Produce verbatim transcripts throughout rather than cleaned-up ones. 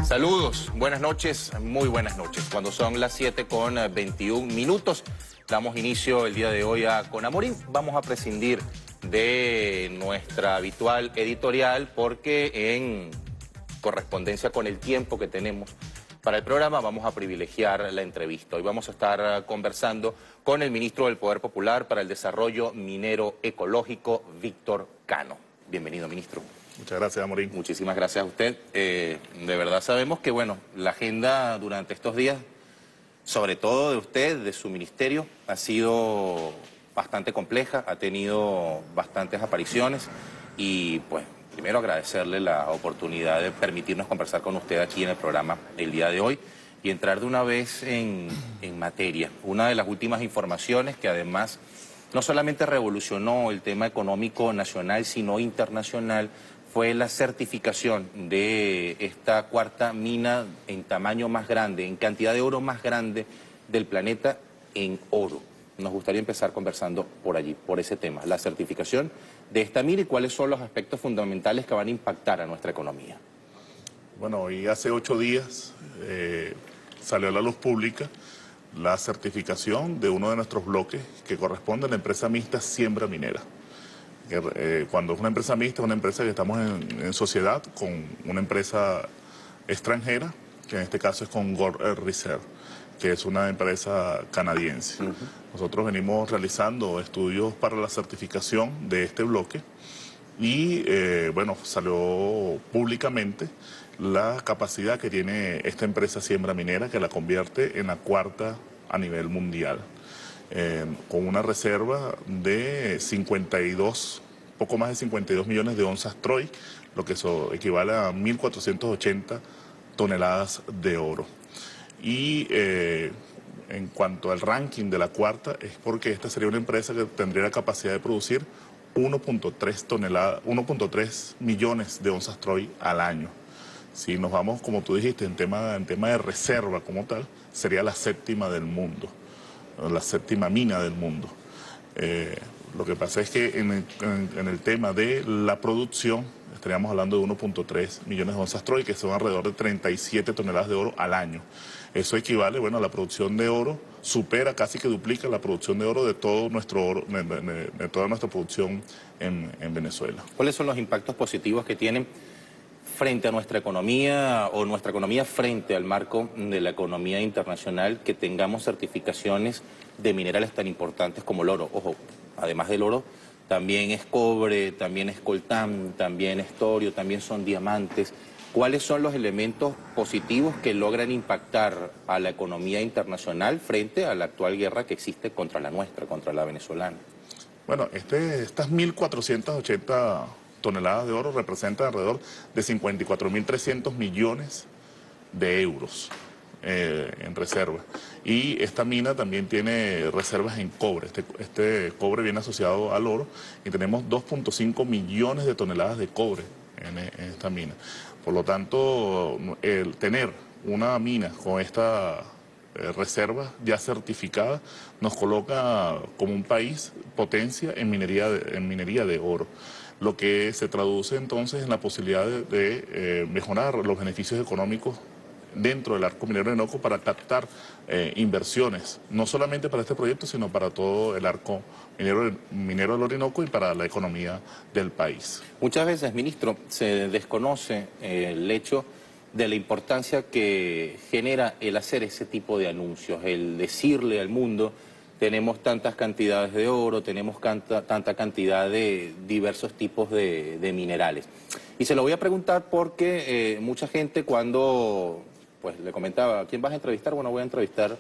Saludos, buenas noches, muy buenas noches. Cuando son las siete con veintiún minutos, damos inicio el día de hoy a Con Amorín. Vamos a prescindir de nuestra habitual editorial porque en correspondencia con el tiempo que tenemos para el programa vamos a privilegiar la entrevista. Hoy vamos a estar conversando con el ministro del Poder Popular para el Desarrollo Minero Ecológico, Víctor Cano. Bienvenido, ministro. Muchas gracias, Amorín. Muchísimas gracias a usted. Eh, de verdad sabemos que, bueno, la agenda durante estos días, sobre todo de usted, de su ministerio, ha sido bastante compleja, ha tenido bastantes apariciones y, pues, primero agradecerle la oportunidad de permitirnos conversar con usted aquí en el programa el día de hoy y entrar de una vez en, en materia. Una de las últimas informaciones que además no solamente revolucionó el tema económico nacional, sino internacional, fue la certificación de esta cuarta mina en tamaño más grande, en cantidad de oro más grande del planeta en oro. Nos gustaría empezar conversando por allí, por ese tema, la certificación de esta mina y cuáles son los aspectos fundamentales que van a impactar a nuestra economía. Bueno, hoy hace ocho días eh, salió a la luz pública la certificación de uno de nuestros bloques que corresponde a la empresa mixta Siembra Minera. Que, eh, cuando es una empresa mixta, es una empresa que estamos en, en sociedad con una empresa extranjera, que en este caso es con Gold Reserve, que es una empresa canadiense. Uh-huh. Nosotros venimos realizando estudios para la certificación de este bloque y, eh, bueno, salió públicamente la capacidad que tiene esta empresa Siembra Minera, que la convierte en la cuarta a nivel mundial. Eh, con una reserva de cincuenta y dos, poco más de cincuenta y dos millones de onzas Troy, lo que eso equivale a mil cuatrocientas ochenta toneladas de oro. Y eh, en cuanto al ranking de la cuarta, es porque esta sería una empresa que tendría la capacidad de producir uno punto tres toneladas, uno punto tres millones de onzas Troy al año. Si nos vamos, como tú dijiste, en tema, en tema de reserva como tal, sería la séptima del mundo. La séptima mina del mundo. Eh, lo que pasa es que en el, en, en el tema de la producción estaríamos hablando de uno punto tres millones de onzas Troy, que son alrededor de treinta y siete toneladas de oro al año. Eso equivale, bueno, a la producción de oro, supera, casi que duplica la producción de oro de todo nuestro oro, de, de, de toda nuestra producción en, en Venezuela. ¿Cuáles son los impactos positivos que tienen frente a nuestra economía o nuestra economía frente al marco de la economía internacional que tengamos certificaciones de minerales tan importantes como el oro? Ojo, además del oro, también es cobre, también es coltán, también es torio, también son diamantes. ¿Cuáles son los elementos positivos que logran impactar a la economía internacional frente a la actual guerra que existe contra la nuestra, contra la venezolana? Bueno, este, estas mil cuatrocientas ochenta toneladas de oro representan alrededor de cincuenta y cuatro mil trescientos millones de euros eh, en reserva. Y esta mina también tiene reservas en cobre. Este, este cobre viene asociado al oro y tenemos dos punto cinco millones de toneladas de cobre en, en esta mina. Por lo tanto, el tener una mina con esta eh, reserva ya certificada nos coloca como un país potencia en minería de, en minería de oro, lo que se traduce entonces en la posibilidad de, de eh, mejorar los beneficios económicos dentro del arco minero de Orinoco para captar eh, inversiones, no solamente para este proyecto, sino para todo el arco minero, minero del Orinoco y para la economía del país. Muchas veces, ministro, se desconoce eh, el hecho de la importancia que genera el hacer ese tipo de anuncios, el decirle al mundo: tenemos tantas cantidades de oro, tenemos canta, tanta cantidad de diversos tipos de, de minerales. Y se lo voy a preguntar porque eh, mucha gente cuando, pues le comentaba, ¿a quién vas a entrevistar? Bueno, voy a entrevistar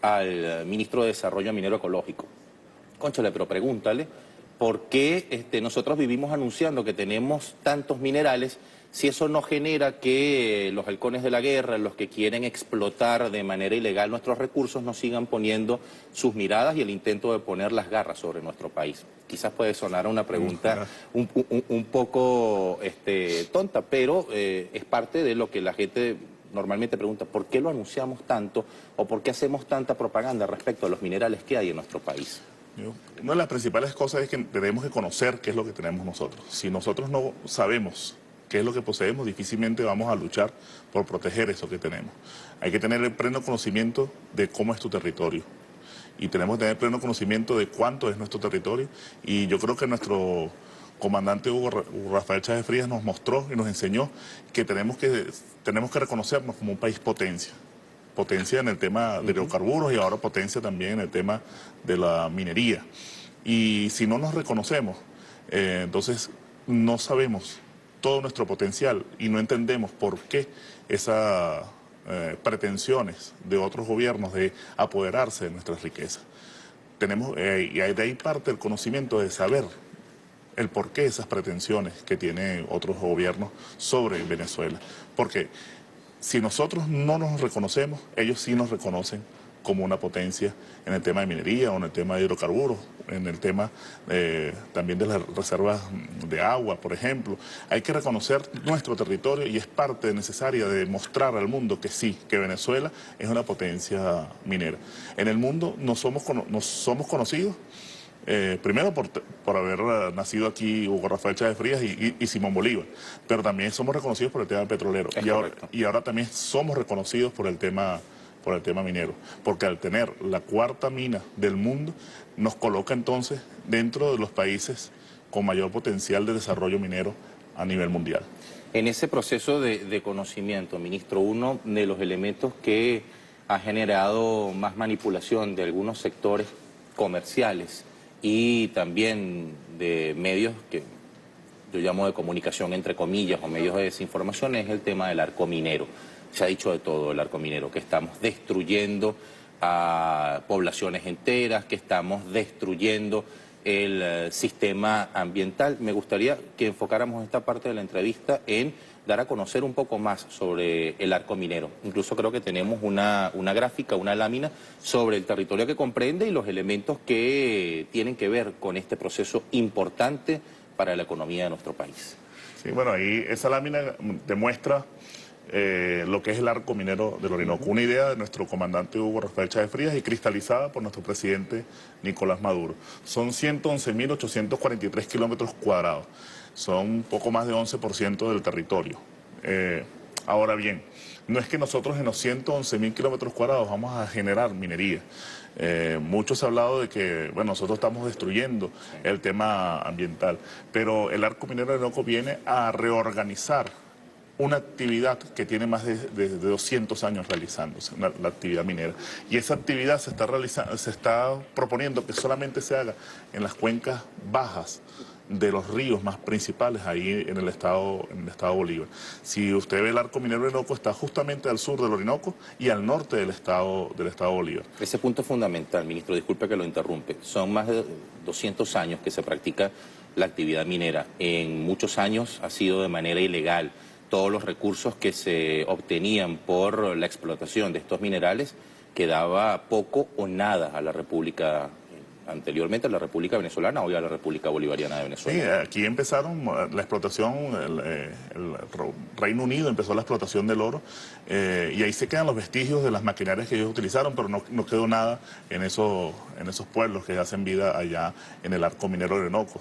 al ministro de Desarrollo Minero Ecológico. Cónchale, pero pregúntale, ¿por qué este, nosotros vivimos anunciando que tenemos tantos minerales si eso no genera que los halcones de la guerra, los que quieren explotar de manera ilegal nuestros recursos, nos sigan poniendo sus miradas y el intento de poner las garras sobre nuestro país? Quizás puede sonar una pregunta un, un, un poco este, tonta, pero eh, es parte de lo que la gente normalmente pregunta: ¿por qué lo anunciamos tanto o por qué hacemos tanta propaganda respecto a los minerales que hay en nuestro país? Una de las principales cosas es que tenemos que conocer qué es lo que tenemos nosotros. Si nosotros no sabemos qué es lo que poseemos, difícilmente vamos a luchar por proteger eso que tenemos. Hay que tener el pleno conocimiento de cómo es tu territorio. Y tenemos que tener pleno conocimiento de cuánto es nuestro territorio. Y yo creo que nuestro comandante Hugo Rafael Chávez Frías nos mostró y nos enseñó que tenemos que, tenemos que reconocernos como un país potencia. Potencia en el tema de hidrocarburos y ahora potencia también en el tema de la minería. Y si no nos reconocemos, eh, entonces no sabemos todo nuestro potencial y no entendemos por qué esas eh, pretensiones de otros gobiernos de apoderarse de nuestras riquezas. Tenemos, eh, y de ahí parte el conocimiento de saber el porqué de esas pretensiones que tienen otros gobiernos sobre Venezuela. Porque si nosotros no nos reconocemos, ellos sí nos reconocen como una potencia en el tema de minería o en el tema de hidrocarburos, en el tema eh, también de las reservas de agua, por ejemplo. Hay que reconocer nuestro territorio y es parte necesaria de mostrar al mundo que sí, que Venezuela es una potencia minera. En el mundo no somos, no somos conocidos, Eh, primero por, por haber uh, nacido aquí Hugo Rafael Chávez Frías y, y, y Simón Bolívar, pero también somos reconocidos por el tema petrolero y ahora, y ahora también somos reconocidos por el tema por el tema minero, porque al tener la cuarta mina del mundo nos coloca entonces dentro de los países con mayor potencial de desarrollo minero a nivel mundial. En ese proceso de, de conocimiento, ministro, uno de los elementos que ha generado más manipulación de algunos sectores comerciales y también de medios que yo llamo de comunicación entre comillas o medios de desinformación es el tema del arco minero. Se ha dicho de todo el arco minero, que estamos destruyendo a poblaciones enteras, que estamos destruyendo el uh, sistema ambiental. Me gustaría que enfocáramos esta parte de la entrevista en dar a conocer un poco más sobre el arco minero. Incluso creo que tenemos una, una gráfica, una lámina sobre el territorio que comprende y los elementos que tienen que ver con este proceso importante para la economía de nuestro país. Sí, bueno, ahí esa lámina demuestra eh, lo que es el arco minero del Orinoco, uh-huh. Una idea de nuestro comandante Hugo Rafael Chávez Frías y cristalizada por nuestro presidente Nicolás Maduro. Son ciento once mil ochocientos cuarenta y tres kilómetros cuadrados. Son un poco más de once por ciento del territorio. Eh, ahora bien, no es que nosotros en los ciento once mil kilómetros cuadrados vamos a generar minería. Eh, muchos han hablado de que, bueno, nosotros estamos destruyendo el tema ambiental, pero el arco minero de Orinoco viene a reorganizar una actividad que tiene más de, de, de doscientos años realizándose, una, la actividad minera. Y esa actividad se está, realizando, se está proponiendo que solamente se haga en las cuencas bajas de los ríos más principales ahí en el estado, en el estado Bolívar. Si usted ve el arco minero de Orinoco, está justamente al sur del Orinoco y al norte del estado, del estado Bolívar. Ese punto es fundamental, ministro, disculpe que lo interrumpe. Son más de doscientos años que se practica la actividad minera. En muchos años ha sido de manera ilegal. Todos los recursos que se obtenían por la explotación de estos minerales quedaba poco o nada a la República, anteriormente a la República Venezolana, hoy a la República Bolivariana de Venezuela. Sí, aquí empezaron la explotación, el, el Reino Unido empezó la explotación del oro eh, y ahí se quedan los vestigios de las maquinarias que ellos utilizaron, pero no, no quedó nada en esos, en esos pueblos que hacen vida allá en el arco minero de Orinoco.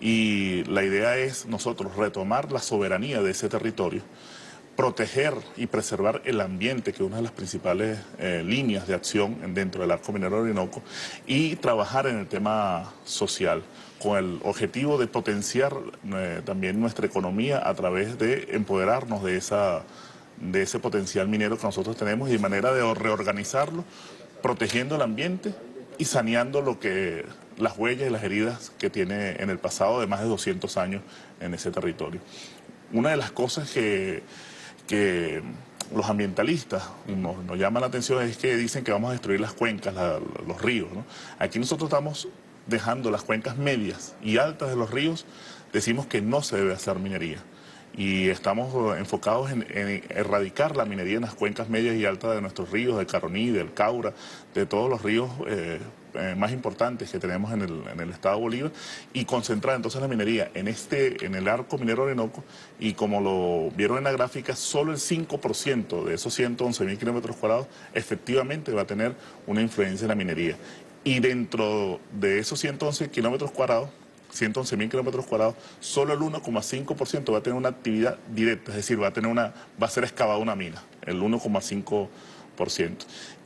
Y la idea es nosotros retomar la soberanía de ese territorio, proteger y preservar el ambiente, que es una de las principales eh, líneas de acción dentro del arco minero de Orinoco, y trabajar en el tema social, con el objetivo de potenciar eh, también nuestra economía a través de empoderarnos de, esa, de ese potencial minero que nosotros tenemos y de manera de reorganizarlo, protegiendo el ambiente y saneando lo que, las huellas y las heridas que tiene en el pasado de más de doscientos años en ese territorio. Una de las cosas que que los ambientalistas nos, nos llaman la atención es que dicen que vamos a destruir las cuencas, la, los ríos, ¿no? Aquí nosotros estamos dejando las cuencas medias y altas de los ríos, decimos que no se debe hacer minería. Y estamos enfocados en, en erradicar la minería en las cuencas medias y altas de nuestros ríos, del Caroní, del Caura, de todos los ríos eh, eh, más importantes que tenemos en el, en el estado Bolívar, y concentrar entonces la minería en, este, en el arco minero Orinoco, y como lo vieron en la gráfica, solo el cinco por ciento de esos ciento once mil kilómetros cuadrados efectivamente va a tener una influencia en la minería. Y dentro de esos ciento once kilómetros cuadrados, ciento once mil kilómetros cuadrados, solo el uno coma cinco por ciento va a tener una actividad directa, es decir, va a, tener una, va a ser excavada una mina, el uno coma cinco por ciento.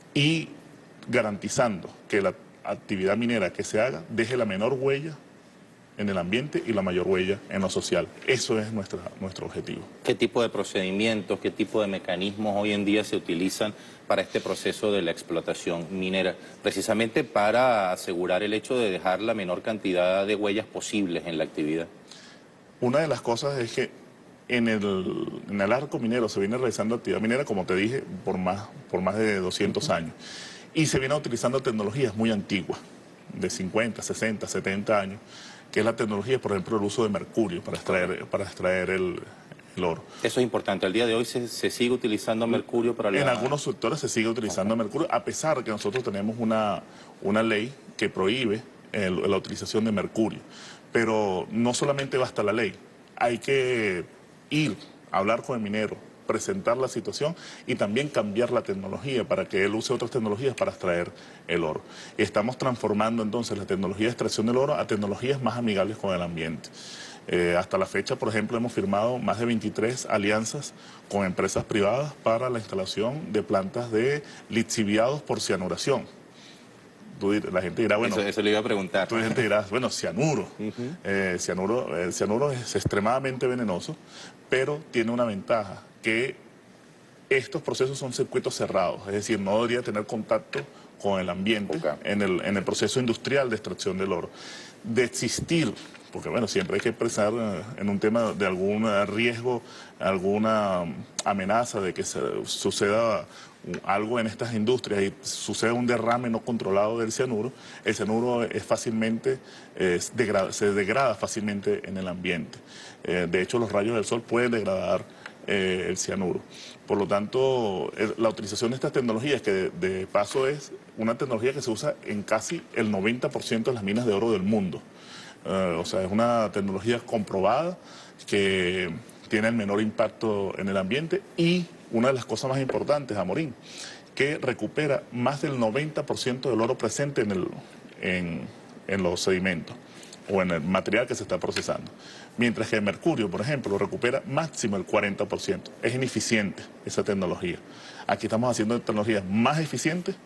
Y garantizando que la actividad minera que se haga deje la menor huella en el ambiente y la mayor huella en lo social. Eso es nuestra, nuestro objetivo. ¿Qué tipo de procedimientos, qué tipo de mecanismos hoy en día se utilizan para este proceso de la explotación minera? Precisamente para asegurar el hecho de dejar la menor cantidad de huellas posibles en la actividad. Una de las cosas es que en el, en el arco minero se viene realizando actividad minera, como te dije, por más, por más de doscientos años. Y se viene utilizando tecnologías muy antiguas, de cincuenta, sesenta, setenta años, que es la tecnología, por ejemplo, el uso de mercurio para extraer, para extraer el, el oro. Eso es importante. Al día de hoy se, se sigue utilizando mercurio para la... En algunos sectores se sigue utilizando uh-huh. mercurio, a pesar que nosotros tenemos una, una ley que prohíbe el, la utilización de mercurio. Pero no solamente basta la ley, hay que ir a hablar con el minero, presentar la situación y también cambiar la tecnología para que él use otras tecnologías para extraer el oro. Estamos transformando entonces la tecnología de extracción del oro a tecnologías más amigables con el ambiente. Eh, hasta la fecha, por ejemplo, hemos firmado más de veintitrés alianzas con empresas privadas para la instalación de plantas de lixiviados por cianuración. Tú, la gente dirá, bueno... Eso, eso le iba a preguntar. Tú, la gente dirá, bueno, cianuro. Uh-huh. eh, cianuro. El cianuro es extremadamente venenoso, pero tiene una ventaja, que estos procesos son circuitos cerrados, es decir, no debería tener contacto con el ambiente okay. en, el, en el proceso industrial de extracción del oro. De existir, porque bueno, siempre hay que pensar en un tema de algún riesgo, alguna amenaza de que se, suceda algo en estas industrias y suceda un derrame no controlado del cianuro, el cianuro es fácilmente, eh, degrada, se degrada fácilmente en el ambiente. Eh, de hecho, los rayos del sol pueden degradar eh, el cianuro. Por lo tanto, el, la utilización de estas tecnologías, que de, de paso es una tecnología que se usa en casi el noventa por ciento de las minas de oro del mundo. Uh, o sea, es una tecnología comprobada que tiene el menor impacto en el ambiente y una de las cosas más importantes, Amorín, que recupera más del noventa por ciento del oro presente en, el, en, en los sedimentos o en el material que se está procesando. Mientras que el mercurio, por ejemplo, recupera máximo el cuarenta por ciento. Es ineficiente esa tecnología. Aquí estamos haciendo tecnologías más eficientes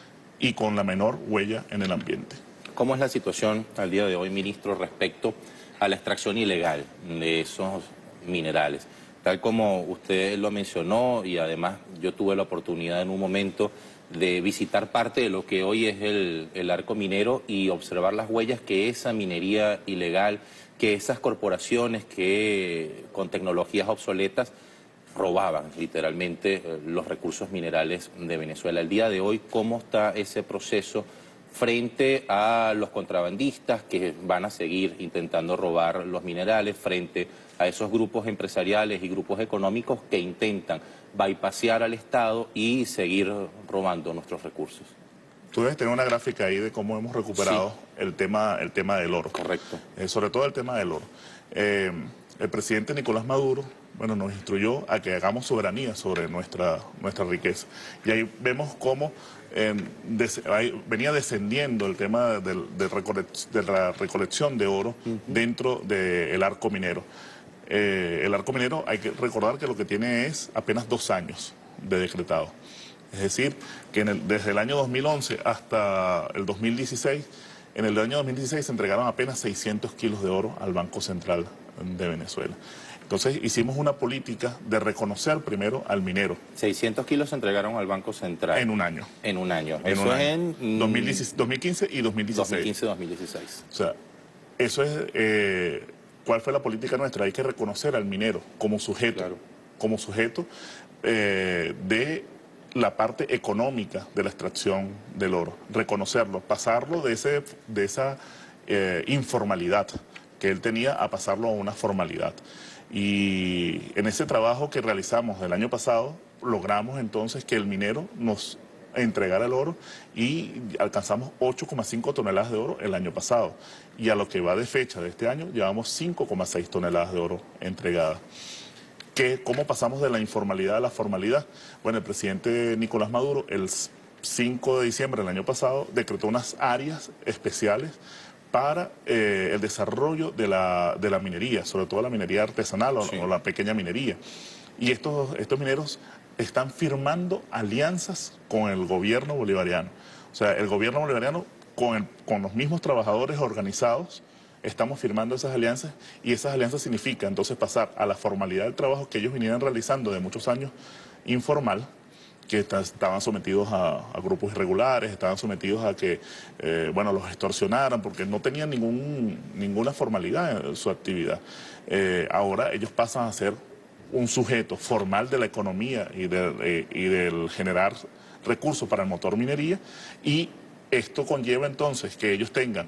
y con la menor huella en el ambiente. ¿Cómo es la situación al día de hoy, ministro, respecto a la extracción ilegal de esos minerales? Tal como usted lo mencionó, y además yo tuve la oportunidad en un momento de visitar parte de lo que hoy es el, el arco minero y observar las huellas que esa minería ilegal, que esas corporaciones que con tecnologías obsoletas robaban literalmente los recursos minerales de Venezuela. El día de hoy, ¿cómo está ese proceso frente a los contrabandistas que van a seguir intentando robar los minerales, frente a esos grupos empresariales y grupos económicos que intentan bypassear al Estado y seguir robando nuestros recursos? Tú debes tener una gráfica ahí de cómo hemos recuperado sí. el, tema, el tema del oro. Correcto. Eh, sobre todo el tema del oro. Eh, el presidente Nicolás Maduro, bueno, nos instruyó a que hagamos soberanía sobre nuestra, nuestra riqueza. Y ahí vemos cómo eh, des, ahí venía descendiendo el tema del, del recole, de la recolección de oro uh-huh. dentro del arco minero. Eh, el arco minero, hay que recordar que lo que tiene es apenas dos años de decretado. Es decir, que en el, desde el año dos mil once hasta el dos mil dieciséis, en el año dos mil dieciséis se entregaron apenas seiscientos kilos de oro al Banco Central de Venezuela. Entonces hicimos una política de reconocer primero al minero. seiscientos kilos se entregaron al Banco Central. En un año. En un año. En eso un es año. en... dos mil quince y dos mil dieciséis. dos mil quince dos mil dieciséis. O sea, eso es... Eh, ¿cuál fue la política nuestra? Hay que reconocer al minero como sujeto. Claro. Como sujeto eh, de la parte económica de la extracción del oro. Reconocerlo, pasarlo de, ese, de esa eh, informalidad que él tenía a pasarlo a una formalidad. Y en ese trabajo que realizamos el año pasado, logramos entonces que el minero nos entregara el oro y alcanzamos ocho coma cinco toneladas de oro el año pasado. Y a lo que va de fecha de este año, llevamos cinco coma seis toneladas de oro entregadas. ¿Qué, ¿Cómo pasamos de la informalidad a la formalidad? Bueno, el presidente Nicolás Maduro, el cinco de diciembre del año pasado, decretó unas áreas especiales para eh, el desarrollo de la, de la minería, sobre todo la minería artesanal o, sí. o la pequeña minería. Y estos, estos mineros están firmando alianzas con el gobierno bolivariano. O sea, el gobierno bolivariano con, el, con los mismos trabajadores organizados estamos firmando esas alianzas, y esas alianzas significan entonces pasar a la formalidad del trabajo que ellos venían realizando de muchos años informal, que estaban sometidos a, a grupos irregulares, estaban sometidos a que, eh, bueno, los extorsionaran porque no tenían ningún, ninguna formalidad en su actividad. Eh, ahora ellos pasan a ser un sujeto formal de la economía y, de, eh, y del generar recursos para el motor minería, y esto conlleva entonces que ellos tengan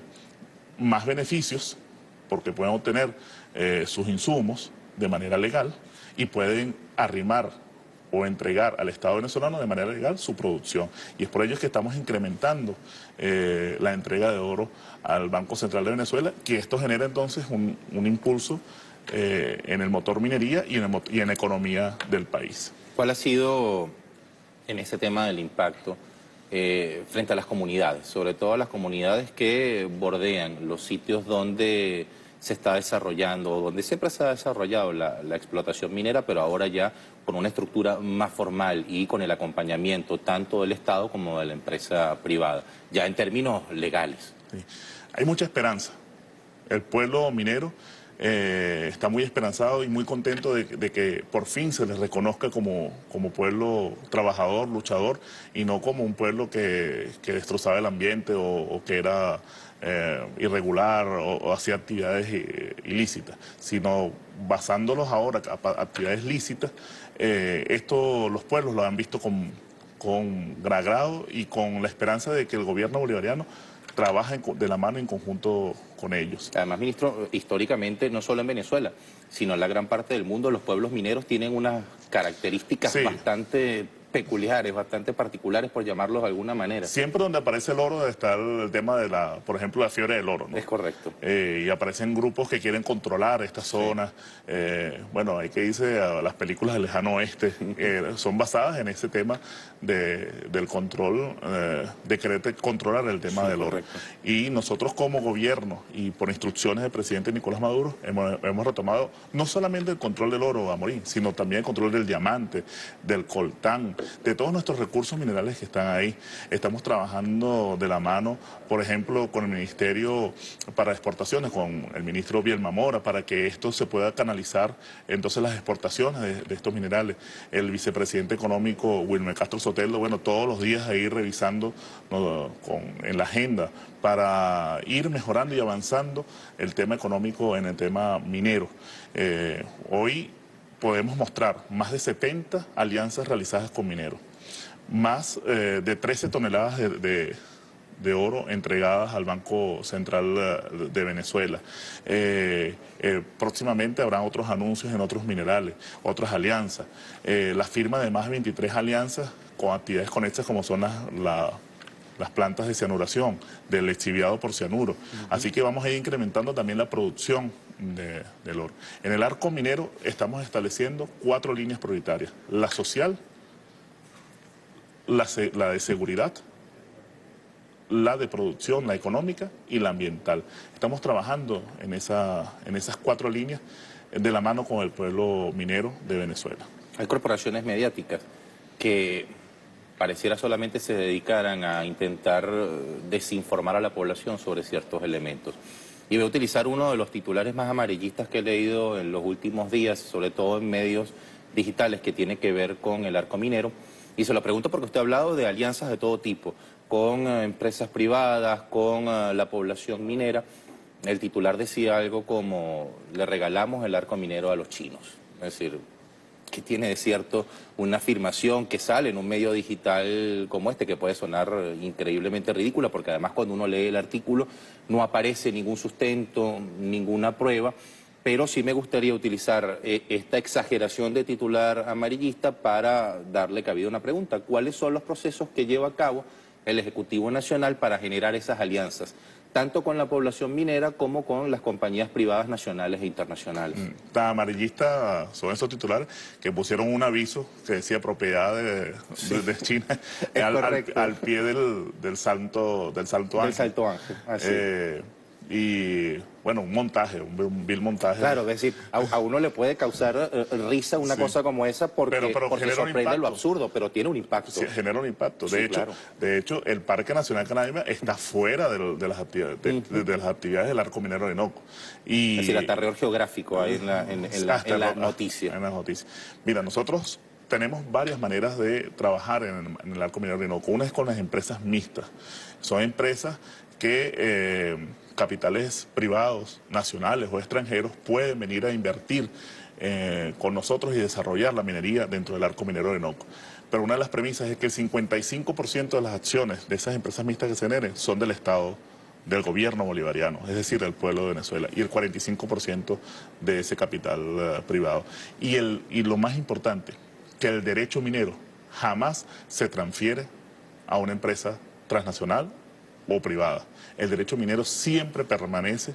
más beneficios porque pueden obtener eh, sus insumos de manera legal y pueden arrimar o entregar al Estado venezolano de manera legal su producción. Y es por ello que estamos incrementando eh, la entrega de oro al Banco Central de Venezuela, que esto genera entonces un, un impulso eh, en el motor minería y en, el, y en la economía del país. ¿Cuál ha sido, en ese tema del impacto, eh, frente a las comunidades, sobre todo a las comunidades que bordean los sitios donde se está desarrollando, donde siempre se ha desarrollado la, la explotación minera, pero ahora ya con una estructura más formal y con el acompañamiento tanto del Estado como de la empresa privada, ya en términos legales? Sí. Hay mucha esperanza. El pueblo minero eh, está muy esperanzado y muy contento de, de que por fin se les reconozca como, como pueblo trabajador, luchador, y no como un pueblo que, que destrozaba el ambiente o, o que era eh, irregular o, o hacía actividades eh, ilícitas, sino basándolos ahora a actividades lícitas. Eh, esto los pueblos lo han visto con, con agrado y con la esperanza de que el gobierno bolivariano trabaja en, de la mano en conjunto con ellos. Además, ministro, históricamente, no solo en Venezuela, sino en la gran parte del mundo, los pueblos mineros tienen unas características sí. bastante peculiares, bastante particulares, por llamarlos de alguna manera. Siempre donde aparece el oro está el tema de la, por ejemplo, la fiebre del oro, ¿no? Es correcto. Eh, y aparecen grupos que quieren controlar estas zonas. Sí. Eh, bueno, hay que irse a las películas del lejano oeste, eh, son basadas en ese tema de, del control, eh, de querer controlar el tema sí, del oro. Correcto. Y nosotros como gobierno y por instrucciones del presidente Nicolás Maduro hemos, hemos retomado no solamente el control del oro, Amorín, sino también el control del diamante, del coltán, de todos nuestros recursos minerales que están ahí. Estamos trabajando de la mano, por ejemplo, con el Ministerio para Exportaciones, con el ministro Bielma Mora, para que esto se pueda canalizar entonces las exportaciones de, de estos minerales. El vicepresidente económico Wilmer Castro Sotelo, bueno, todos los días ahí revisando ¿no? con, en la agenda para ir mejorando y avanzando el tema económico en el tema minero. Eh, hoy podemos mostrar más de setenta alianzas realizadas con mineros, más eh, de trece toneladas de, de, de oro entregadas al Banco Central de Venezuela. Eh, eh, próximamente habrá otros anuncios en otros minerales, otras alianzas. Eh, la firma de más de veintitrés alianzas con actividades conexas como son las... La, las plantas de cianuración, del exhibiado por cianuro. Uh-huh. Así que vamos a ir incrementando también la producción de, del oro. En el arco minero estamos estableciendo cuatro líneas prioritarias. La social, la, la de seguridad, la de producción, la económica y la ambiental. Estamos trabajando en, esa, en esas cuatro líneas de la mano con el pueblo minero de Venezuela. Hay corporaciones mediáticas que pareciera solamente se dedicaran a intentar desinformar a la población sobre ciertos elementos. Y voy a utilizar uno de los titulares más amarillistas que he leído en los últimos días, sobre todo en medios digitales, que tiene que ver con el arco minero. Y se lo pregunto porque usted ha hablado de alianzas de todo tipo, con eh, empresas privadas, con eh, la población minera. El titular decía algo como, le regalamos el arco minero a los chinos. Es decir, que tiene de cierto una afirmación que sale en un medio digital como este, que puede sonar increíblemente ridícula, porque además cuando uno lee el artículo no aparece ningún sustento, ninguna prueba, pero sí me gustaría utilizar eh, esta exageración de titular amarillista para darle cabida a una pregunta. ¿Cuáles son los procesos que lleva a cabo el Ejecutivo Nacional para generar esas alianzas, tanto con la población minera como con las compañías privadas nacionales e internacionales? Tan amarillista son esos titulares que pusieron un aviso que decía propiedad de, sí. de, de China al, al, al pie del, del, salto, del Salto Ángel. Del Salto Ángel, así. Eh, y, bueno, un montaje, un, un vil montaje. Claro, es decir, a, a uno le puede causar eh, risa una Sí. cosa como esa porque, pero, pero porque sorprende lo absurdo, pero tiene un impacto. Sí, genera un impacto. De, Sí, hecho, claro. de hecho, el Parque Nacional Canaima está fuera de, de, las, actividades, de, de, de las actividades del Arco Minero Orinoco. Y, Es decir, hasta error geográfico hay en la, en, en la, en la noticia. En las noticias. Mira, nosotros tenemos varias maneras de trabajar en, en el Arco Minero Orinoco. Una es con las empresas mixtas. Son empresas que eh, capitales privados, nacionales o extranjeros pueden venir a invertir eh, con nosotros y desarrollar la minería dentro del Arco Minero Orinoco. Pero una de las premisas es que el cincuenta y cinco por ciento de las acciones de esas empresas mixtas que se generen son del Estado, del gobierno bolivariano, es decir, del pueblo de Venezuela, y el cuarenta y cinco por ciento de ese capital uh, privado. Y, el, y lo más importante, que el derecho minero jamás se transfiere a una empresa transnacional o privada. El derecho minero siempre permanece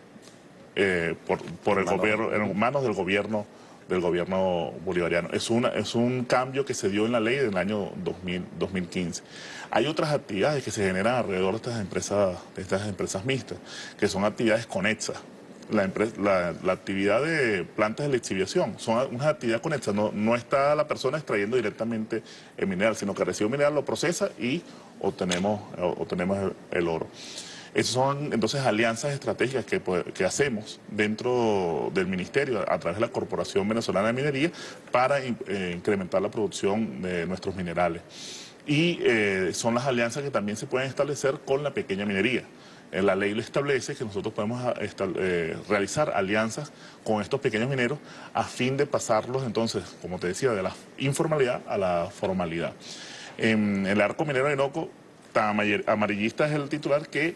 eh, por, por el gobierno, en manos del gobierno del gobierno bolivariano. Es, una, es un cambio que se dio en la ley del año dos mil, dos mil quince. Hay otras actividades que se generan alrededor de estas empresas, de estas empresas mixtas, que son actividades conexas. La, la, la actividad de plantas de lixiviación son unas actividades conexas. No, no está la persona extrayendo directamente el mineral, sino que recibe un mineral, lo procesa y obtenemos, obtenemos el, el oro. Esas son entonces alianzas estratégicas que, que hacemos dentro del Ministerio a través de la Corporación Venezolana de Minería para eh, incrementar la producción de nuestros minerales. Y eh, son las alianzas que también se pueden establecer con la pequeña minería. Eh, la ley lo establece que nosotros podemos eh, realizar alianzas con estos pequeños mineros a fin de pasarlos entonces, como te decía, de la informalidad a la formalidad. En el Arco Minero Orinoco, tan amarillista es el titular que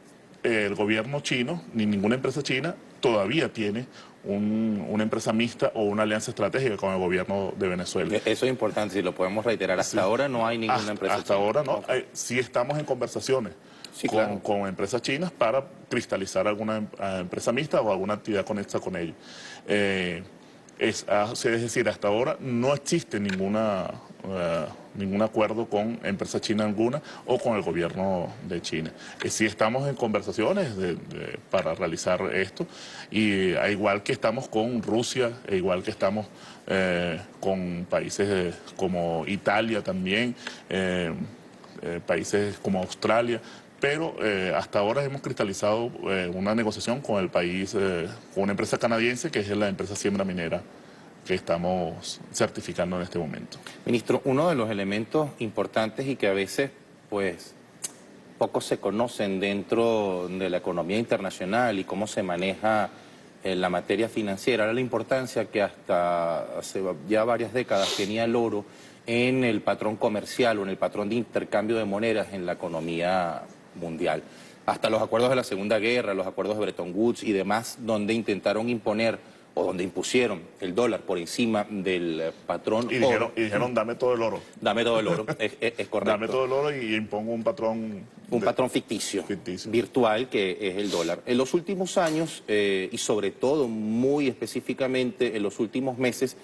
el gobierno chino, ni ninguna empresa china, todavía tiene un, una empresa mixta o una alianza estratégica con el gobierno de Venezuela. Eso es importante, si lo podemos reiterar. Hasta sí. ahora no hay ninguna hasta, empresa hasta china. Hasta ahora no. Okay. Eh, sí estamos en conversaciones sí, con, claro. con empresas chinas para cristalizar alguna uh, empresa mixta o alguna actividad conexa con ellos. Eh, es, es decir, hasta ahora no existe ninguna... Uh, ningún acuerdo con empresa china alguna o con el gobierno de China. Eh, sí estamos en conversaciones de, de, para realizar esto, y a igual que estamos con Rusia, e igual que estamos eh, con países eh, como Italia también, eh, eh, países como Australia, pero eh, hasta ahora hemos cristalizado eh, una negociación con el país, eh, con una empresa canadiense que es la empresa Siembra Minera, que estamos certificando en este momento. Ministro, uno de los elementos importantes y que a veces, pues, pocos se conocen dentro de la economía internacional y cómo se maneja eh, la materia financiera, era la importancia que hasta hace ya varias décadas tenía el oro en el patrón comercial o en el patrón de intercambio de monedas en la economía mundial. Hasta los acuerdos de la Segunda Guerra, los acuerdos de Bretton Woods y demás, donde intentaron imponer o donde impusieron el dólar por encima del patrón y dijeron, oro. Y dijeron, dame todo el oro. Dame todo el oro, es, es, es correcto. Dame todo el oro y impongo un patrón... Un de, patrón ficticio, ficticio, virtual, que es el dólar. En los últimos años, eh, y sobre todo muy específicamente en los últimos meses,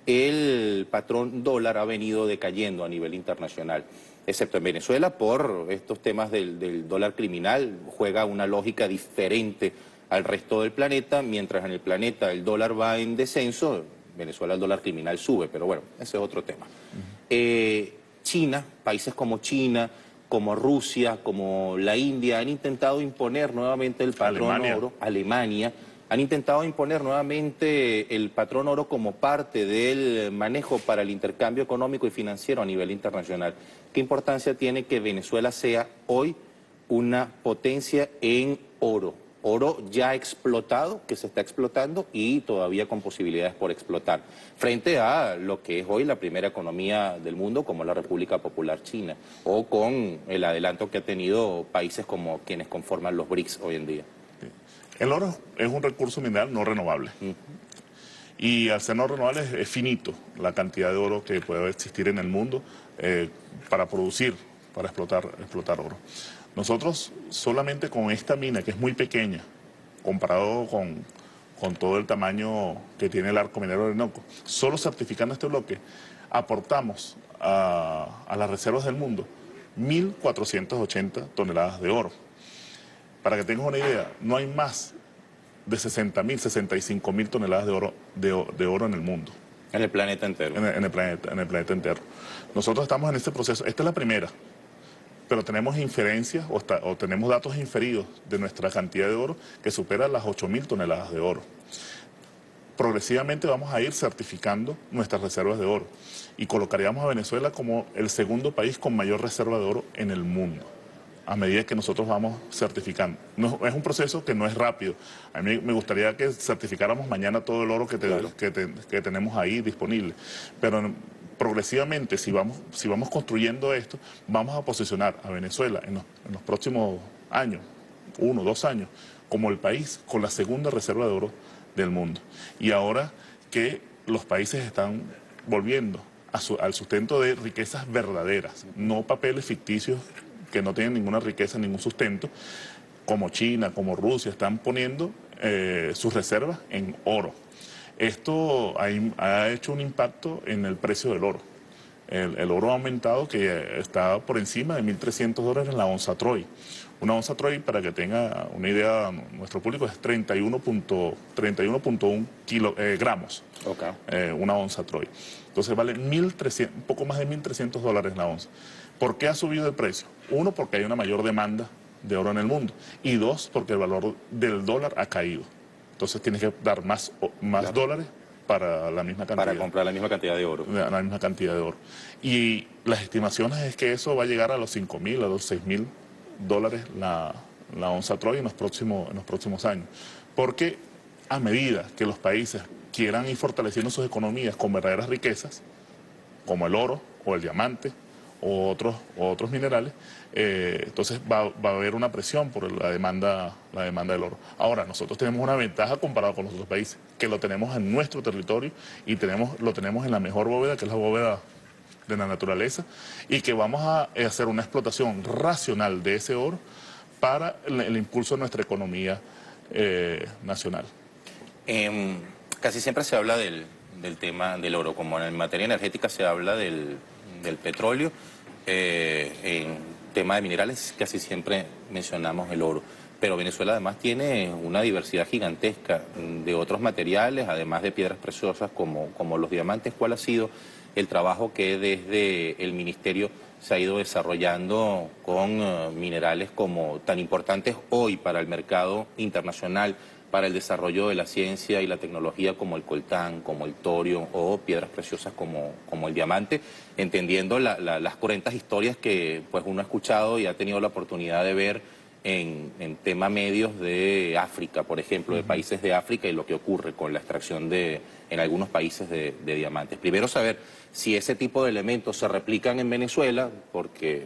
el patrón dólar ha venido decayendo a nivel internacional, excepto en Venezuela por estos temas del, del dólar criminal, juega una lógica diferente al resto del planeta, mientras en el planeta el dólar va en descenso, Venezuela el dólar criminal sube, pero bueno, ese es otro tema. Uh-huh. eh, China, países como China, como Rusia, como la India, han intentado imponer nuevamente el patrón Alemania. oro, Alemania, han intentado imponer nuevamente el patrón oro como parte del manejo para el intercambio económico y financiero a nivel internacional. ¿Qué importancia tiene que Venezuela sea hoy una potencia en oro? Oro ya explotado, que se está explotando y todavía con posibilidades por explotar, frente a lo que es hoy la primera economía del mundo, como la República Popular China, o con el adelanto que ha tenido países como quienes conforman los BRICS hoy en día. El oro es un recurso mineral no renovable. Uh-huh. Y al ser no renovable es, es finito la cantidad de oro que puede existir en el mundo eh, para producir, para explotar, explotar oro. Nosotros solamente con esta mina, que es muy pequeña, comparado con, con todo el tamaño que tiene el Arco Minero Orinoco, solo certificando este bloque, aportamos a, a las reservas del mundo mil cuatrocientas ochenta toneladas de oro. Para que tengas una idea, no hay más de sesenta mil, sesenta y cinco mil toneladas de oro, de, de oro en el mundo. En el planeta entero. En el, en el planeta, en el planeta entero. Nosotros estamos en este proceso, esta es la primera, pero tenemos inferencias o, está, o tenemos datos inferidos de nuestra cantidad de oro que supera las ocho mil toneladas de oro. Progresivamente vamos a ir certificando nuestras reservas de oro y colocaríamos a Venezuela como el segundo país con mayor reserva de oro en el mundo, a medida que nosotros vamos certificando. No, es un proceso que no es rápido. A mí me gustaría que certificáramos mañana todo el oro que, te, claro. que, te, que tenemos ahí disponible, pero progresivamente, si vamos, si vamos construyendo esto, vamos a posicionar a Venezuela en los, en los próximos años, uno, dos años, como el país con la segunda reserva de oro del mundo. Y ahora que los países están volviendo a su, al sustento de riquezas verdaderas, no papeles ficticios que no tienen ninguna riqueza, ningún sustento, como China, como Rusia, están poniendo eh, sus reservas en oro. Esto ha, ha hecho un impacto en el precio del oro. El, el oro ha aumentado, que está por encima de mil trescientos dólares en la onza Troy. Una onza Troy, para que tenga una idea nuestro público, es treinta y uno punto uno kilo, eh, gramos, okay. eh, una onza Troy. Entonces vale mil trescientos, un poco más de mil trescientos dólares la onza. ¿Por qué ha subido el precio? Uno, porque hay una mayor demanda de oro en el mundo. Y dos, porque el valor del dólar ha caído. Entonces tienes que dar más, más claro. dólares para la misma cantidad. Para comprar la misma cantidad de oro. La, la misma cantidad de oro. Y las estimaciones es que eso va a llegar a los cinco mil, a los seis mil dólares la, la onza Troy en los, próximos, en los próximos años. Porque a medida que los países quieran ir fortaleciendo sus economías con verdaderas riquezas, como el oro o el diamante o otros, o otros minerales, eh, entonces va, va a haber una presión por la demanda, la demanda del oro. Ahora, nosotros tenemos una ventaja comparado con los otros países, que lo tenemos en nuestro territorio y tenemos, lo tenemos en la mejor bóveda, que es la bóveda de la naturaleza, y que vamos a hacer una explotación racional de ese oro para el, el impulso de nuestra economía eh, nacional. Eh, casi siempre se habla del, del tema del oro, como en materia energética se habla del, del petróleo, eh, en tema de minerales casi siempre mencionamos el oro. Pero Venezuela además tiene una diversidad gigantesca de otros materiales, además de piedras preciosas como, como los diamantes. ¿Cuál ha sido el trabajo que desde el Ministerio se ha ido desarrollando con uh, minerales como tan importantes hoy para el mercado internacional, para el desarrollo de la ciencia y la tecnología, como el coltán, como el torio o piedras preciosas como, como el diamante, entendiendo la, la, las cruentas historias que pues uno ha escuchado y ha tenido la oportunidad de ver en, en tema medios de África, por ejemplo, de países de África, y lo que ocurre con la extracción de, en algunos países de, de diamantes. Primero, saber si ese tipo de elementos se replican en Venezuela, porque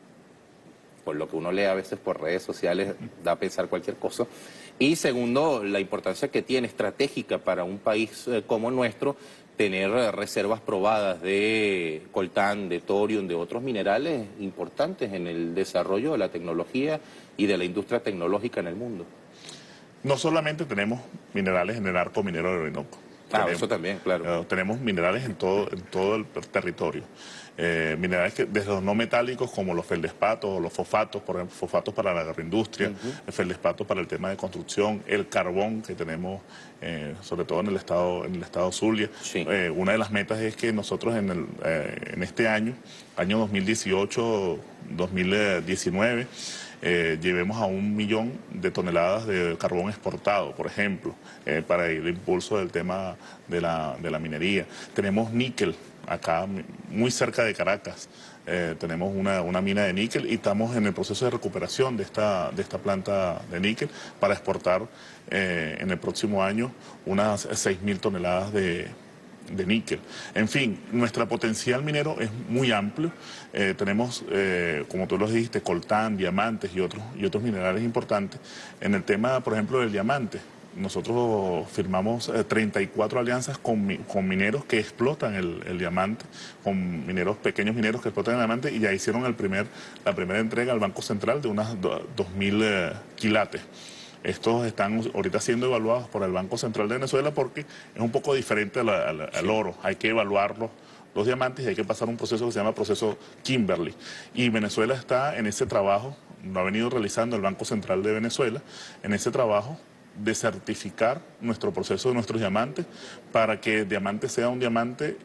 por lo que uno lee a veces por redes sociales da a pensar cualquier cosa. Y segundo, la importancia que tiene estratégica para un país eh, como nuestro tener reservas probadas de coltán, de torio, de otros minerales importantes en el desarrollo de la tecnología y de la industria tecnológica en el mundo. No solamente tenemos minerales en el arco minero del Orinoco. Ah, tenemos, eso también, claro. Eh, tenemos minerales en todo, en todo el territorio. Eh, minerales que desde los no metálicos como los feldespatos o los fosfatos, por ejemplo, fosfatos para la agroindustria, uh-huh. el feldespato para el tema de construcción, el carbón que tenemos eh, sobre todo en el estado en el estado Zulia. Sí. Eh, una de las metas es que nosotros en, el, eh, en este año, año dos mil dieciocho dos mil diecinueve, Eh, llevemos a un millón de toneladas de carbón exportado, por ejemplo, eh, para el impulso del tema de la, de la minería. Tenemos níquel acá, muy cerca de Caracas. Eh, tenemos una, una mina de níquel y estamos en el proceso de recuperación de esta, de esta planta de níquel para exportar eh, en el próximo año unas seis mil toneladas de de níquel. En fin, nuestro potencial minero es muy amplio. Eh, tenemos, eh, como tú lo dijiste, coltán, diamantes y otros, y otros minerales importantes. En el tema, por ejemplo, del diamante, nosotros firmamos eh, treinta y cuatro alianzas con, con mineros que explotan el, el diamante, con mineros, pequeños mineros que explotan el diamante, y ya hicieron el primer, la primera entrega al Banco Central de unas dos mil eh, quilates. Estos están ahorita siendo evaluados por el Banco Central de Venezuela porque es un poco diferente al, al, al oro. Hay que evaluarlos, los diamantes, y hay que pasar un proceso que se llama proceso Kimberley. Y Venezuela está en ese trabajo lo ha venido realizando el Banco Central de Venezuela en ese trabajo de certificar nuestro proceso de nuestros diamantes para que el diamante sea un diamante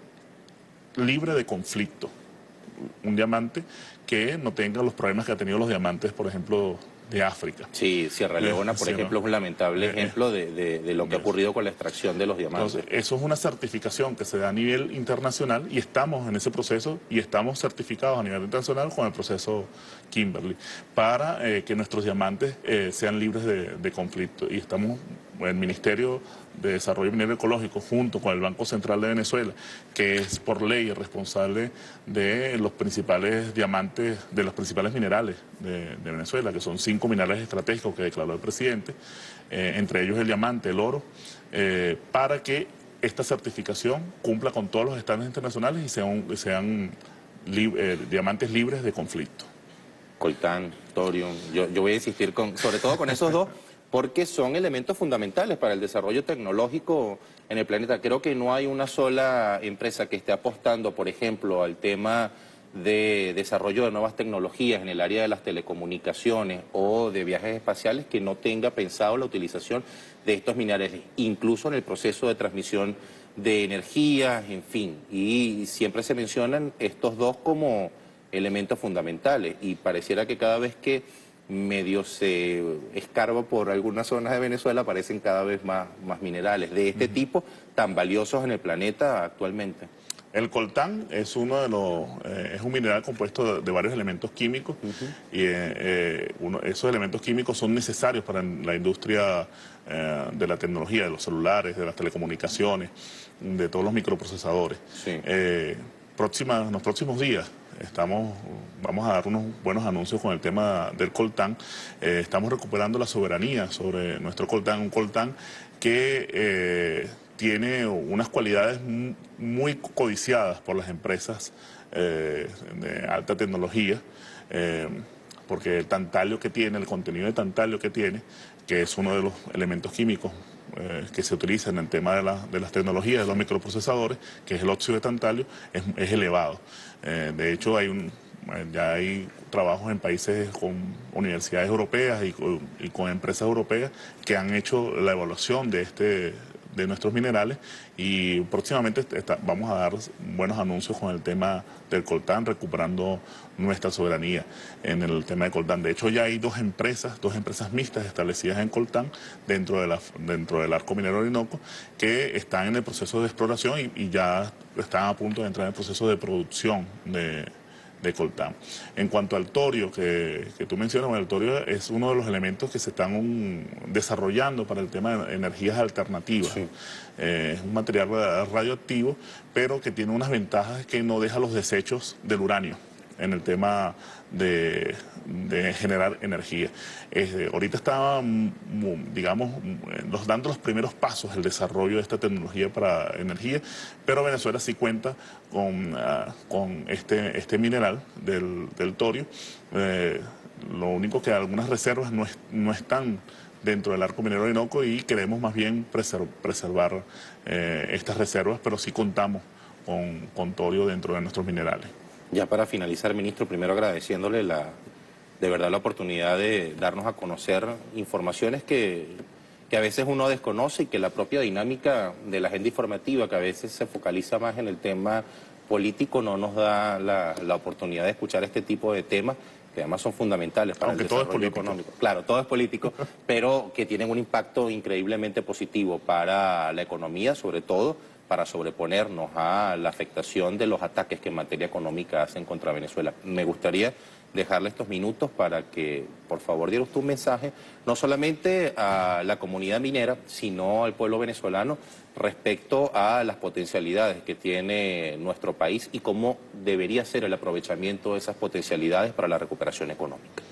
libre de conflicto, un diamante que no tenga los problemas que ha tenido los diamantes, por ejemplo, de África. Sí, Sierra Leona, por sí, ejemplo, ¿no? es un lamentable Eh, ejemplo de, de, de lo que ha ocurrido con la extracción de los diamantes. Entonces, eso es una certificación que se da a nivel internacional y estamos en ese proceso y estamos certificados a nivel internacional con el proceso Kimberley para eh, que nuestros diamantes eh, sean libres de, de conflicto. Y estamos, el Ministerio de Desarrollo Minero Ecológico, junto con el Banco Central de Venezuela, que es por ley el responsable de los principales diamantes, de los principales minerales de, de Venezuela, que son cinco minerales estratégicos que declaró el presidente, eh, entre ellos el diamante, el oro, eh, para que esta certificación cumpla con todos los estándares internacionales y sean, sean li eh, diamantes libres de conflicto. Coltán, thorium, yo, yo voy a insistir con, sobre todo con esos dos, porque son elementos fundamentales para el desarrollo tecnológico en el planeta. Creo que no hay una sola empresa que esté apostando, por ejemplo, al tema de desarrollo de nuevas tecnologías en el área de las telecomunicaciones o de viajes espaciales que no tenga pensado la utilización de estos minerales, incluso en el proceso de transmisión de energía, en fin. Y siempre se mencionan estos dos como elementos fundamentales y pareciera que cada vez que medio se escarba por algunas zonas de Venezuela aparecen cada vez más, más minerales de este uh-huh. tipo tan valiosos en el planeta actualmente. El coltán es uno de los eh, es un mineral compuesto de, de varios elementos químicos uh-huh. y eh, eh, uno, esos elementos químicos son necesarios para la industria eh, de la tecnología, de los celulares, de las telecomunicaciones, de todos los microprocesadores. Sí. Eh, próxima, en los próximos días estamos, vamos a dar unos buenos anuncios con el tema del coltán. Eh, estamos recuperando la soberanía sobre nuestro coltán, un coltán que eh, tiene unas cualidades muy codiciadas por las empresas eh, de alta tecnología, eh, porque el tantalio que tiene, el contenido de tantalio que tiene, que es uno de los elementos químicos eh, que se utiliza en el tema de, la, de las tecnologías, de los microprocesadores, que es el óxido de tantalio, es, es elevado. Eh, de hecho, hay un, ya hay trabajos en países con universidades europeas y con, y con empresas europeas que han hecho la evaluación de este de nuestros minerales y próximamente está, vamos a dar buenos anuncios con el tema del coltán, recuperando nuestra soberanía en el tema de coltán. De hecho, ya hay dos empresas, dos empresas mixtas establecidas en coltán dentro, de la, dentro del arco minero Orinoco que están en el proceso de exploración y, y ya están a punto de entrar en el proceso de producción de de coltán. En cuanto al torio que, que tú mencionas, bueno, el torio es uno de los elementos que se están un, desarrollando para el tema de energías alternativas. Sí. Eh, es un material radioactivo, pero que tiene unas ventajas que no deja los desechos del uranio en el tema de, de generar energía. Eh, ahorita está, digamos, los, dando los primeros pasos el desarrollo de esta tecnología para energía, pero Venezuela sí cuenta con, uh, con este, este mineral del, del torio. Eh, lo único que algunas reservas no, es, no están dentro del arco minero Orinoco y queremos más bien preserv, preservar eh, estas reservas, pero sí contamos con, con torio dentro de nuestros minerales. Ya para finalizar, ministro, primero agradeciéndole la, de verdad la oportunidad de darnos a conocer informaciones que, que a veces uno desconoce y que la propia dinámica de la agenda informativa, que a veces se focaliza más en el tema político, no nos da la, la oportunidad de escuchar este tipo de temas, que además son fundamentales para Aunque el todo desarrollo es económico. Claro, todo es político, pero que tienen un impacto increíblemente positivo para la economía, sobre todo, para sobreponernos a la afectación de los ataques que en materia económica hacen contra Venezuela. Me gustaría dejarle estos minutos para que, por favor, diera usted un mensaje, no solamente a la comunidad minera, sino al pueblo venezolano, respecto a las potencialidades que tiene nuestro país y cómo debería ser el aprovechamiento de esas potencialidades para la recuperación económica.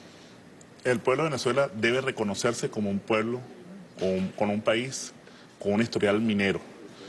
El pueblo de Venezuela debe reconocerse como un pueblo, con, con un país, con un historial minero,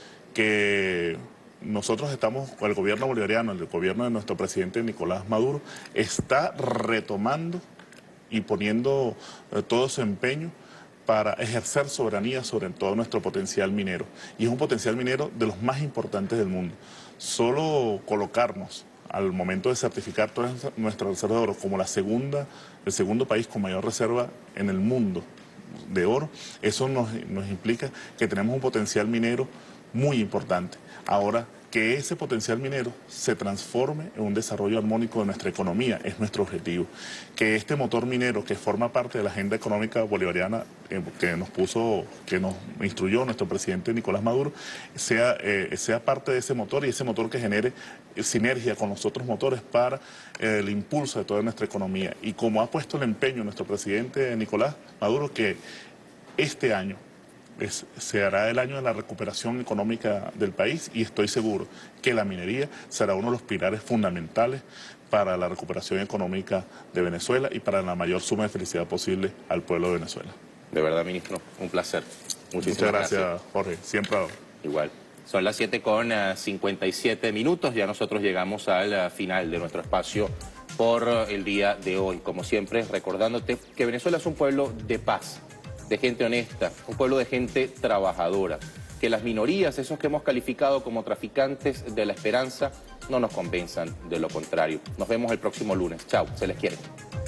que nosotros estamos, el gobierno bolivariano, el gobierno de nuestro presidente Nicolás Maduro, está retomando y poniendo eh, todo su empeño para ejercer soberanía sobre todo nuestro potencial minero. Y es un potencial minero de los más importantes del mundo. Solo colocarnos al momento de certificar toda nuestra reserva de oro como la segunda, el segundo país con mayor reserva en el mundo de oro, eso nos, nos implica que tenemos un potencial minero muy importante. Ahora, que ese potencial minero se transforme en un desarrollo armónico de nuestra economía es nuestro objetivo. Que este motor minero que forma parte de la agenda económica bolivariana eh, que nos puso, que nos instruyó nuestro presidente Nicolás Maduro, sea, eh, sea parte de ese motor y ese motor que genere sinergia con los otros motores para eh, el impulso de toda nuestra economía. Y como ha puesto el empeño nuestro presidente Nicolás Maduro, que este año Es, se hará el año de la recuperación económica del país y estoy seguro que la minería será uno de los pilares fundamentales para la recuperación económica de Venezuela y para la mayor suma de felicidad posible al pueblo de Venezuela. De verdad, ministro, un placer. Muchísimas Muchas gracias, gracias, Jorge. Siempre. Igual. Son las siete con cincuenta y siete minutos. Ya nosotros llegamos al final de nuestro espacio por el día de hoy. Como siempre, recordándote que Venezuela es un pueblo de paz, de gente honesta, un pueblo de gente trabajadora, que las minorías, esos que hemos calificado como traficantes de la esperanza, no nos convenzan de lo contrario. Nos vemos el próximo lunes. Chao, se les quiere.